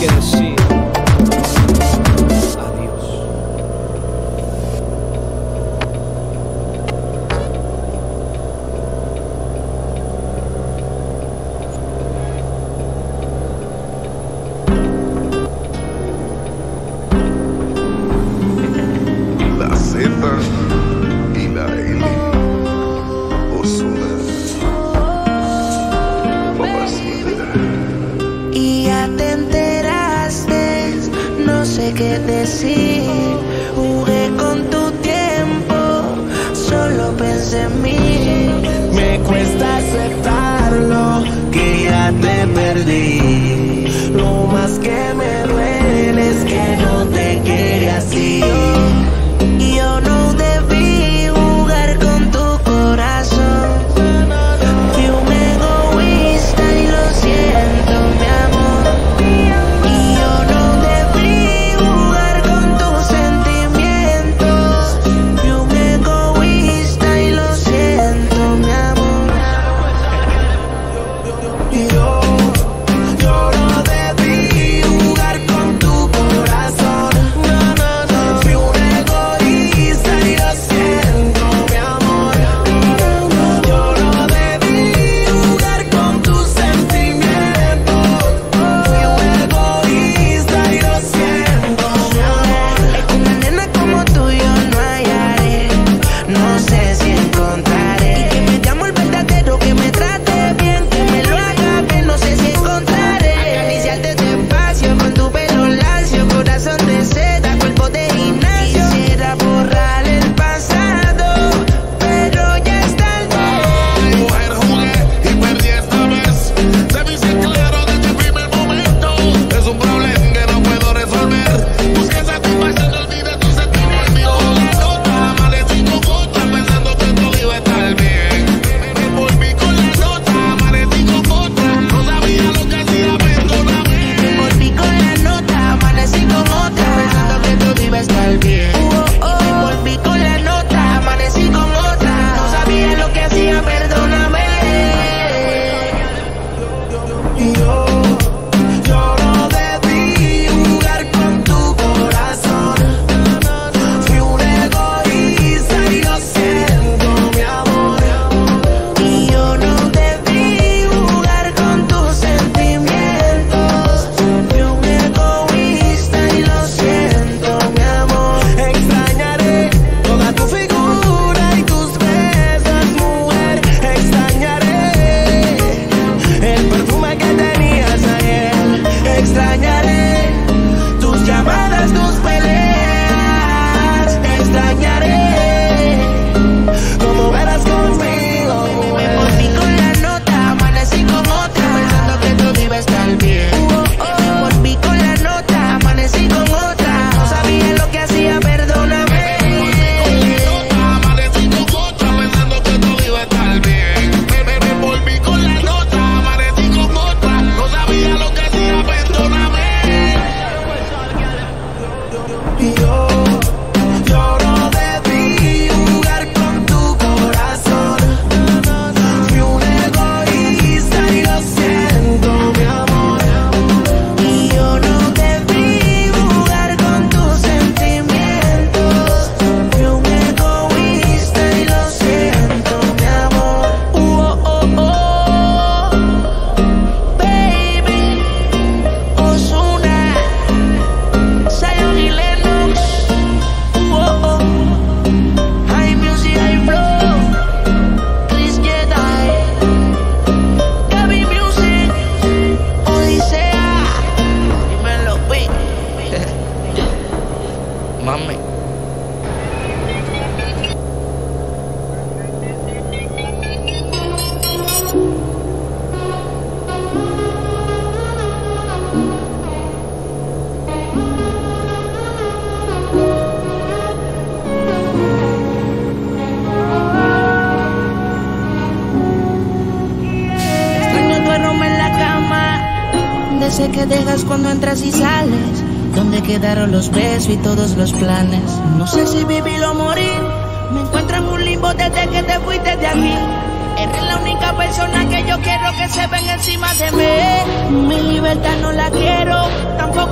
que decir adiós. La Z y la L, Ozuna, Mamacita. Y ya te enteraste, no sé qué decir. Jugué con tu tiempo, solo pensé en mí. Me cuesta aceptarlo, que ya te perdí. Lo más que me duele es que no te quede así. Yo no debí jugar con tu corazón. Fui un egoísta y lo siento, mi amor. Y yo no debí jugar con tus sentimientos. Fui un egoísta y lo siento, mi amor. Yo no debí jugar con tu corazón. Fui un egoísta y lo siento, mi amor. Yo no debí jugar con tus sentimientos. Fui un egoísta y lo siento, mi amor. Una nena como tú yo no hallaré. No sé si encontraré. Y que me llamo el verdadero, que me trate bien, que me lo haga bien. No sé si encontraré. Acariciarte despacio con tu pelo lacio, corazón de seda, cuerpo de gimnasio. Quisiera borrar el pasado, pero ya es tarde. Mujer, jugué y perdí esta vez. Te vi ser claro desde el primer momento. Es un problema que no puedo resolver. Busqué satisfacción, no olvides tu sentimiento. La nota, amanecí con otra, pensando que todo iba a estar bien. Me volví con la nota, amanecí con otra. No sabía lo que hacía, perdóname. Me volví con la nota, amanecí con otra, pensando que todo iba a estar bien. Me volví con la nota, amanecí con otra, no sabía lo que hacía, perdóname. Yo no debí jugar con tu corazón. Fui un egoísta y lo siento, mi amor. Y yo no debí jugar con tus sentimientos. Fui un egoísta y lo siento, mi amor. Extrañaré toda tu figura y tus besos, mujer. Extrañaré el perfume que tenías ayer. Extrañaré tus llamadas, tus peleas. Extrañaré cómo verás conmigo, Me mujer. volví con la nota, amanecí con otra, pensando que todo iba a estar bien. Me volví con la nota, amanecí con otra, no sabía lo que hacía, perdóname. Amanecí con otra, pensando que todo iba a estar bien. Me volví con la nota, amanecí con otra. No sabía lo que hacía, perdóname. Yo no debí jugar con tu corazón. Fui un egoísta y lo siento, mi amor. Y yo no debí jugar con tus sentimientos. Fui un egoísta y lo siento, mi amor. Baby, Ozuna, Zion y Lennox. High music, high flow. Chris Jedi, Gaby Music, Odisea. Dímelo, pi. Mami. Extraño tu aroma en la cama, de ese que dejas cuando entras y sales. ¿Dónde quedaron los besos y todos los planes? No sé si vivir o morir. Me encuentro en un limbo desde que te fuiste de aquí. Eres la única persona que yo quiero que se venga encima de mí. Mi libertad no la quiero, tampoco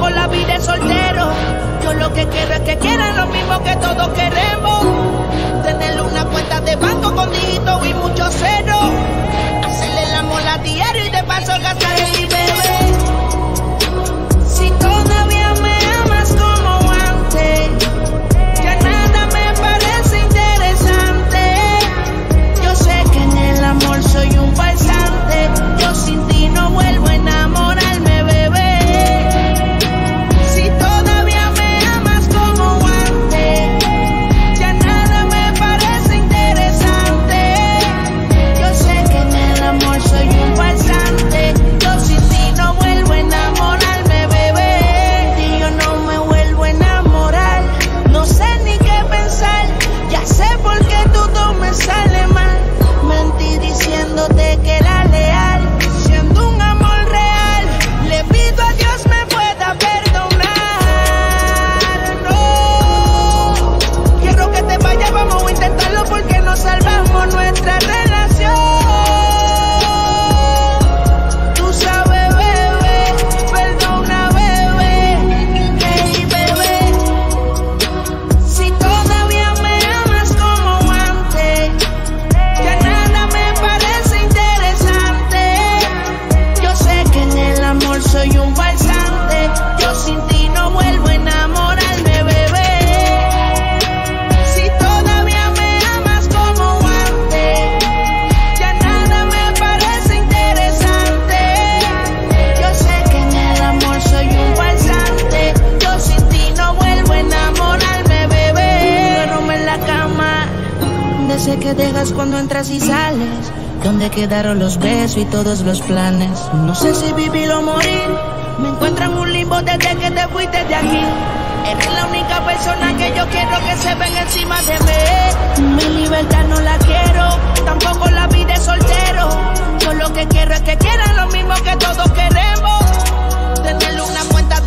sé que dejas cuando entras y sales. ¿Dónde quedaron los besos y todos los planes? No sé si vivir o morir. Me encuentro en un limbo desde que te fuiste de aquí. Eres la única persona que yo quiero que se venga encima de mí. Mi libertad no la quiero, tampoco la vida de soltero. Yo lo que quiero es que quieran lo mismo que todos queremos. Tener una cuenta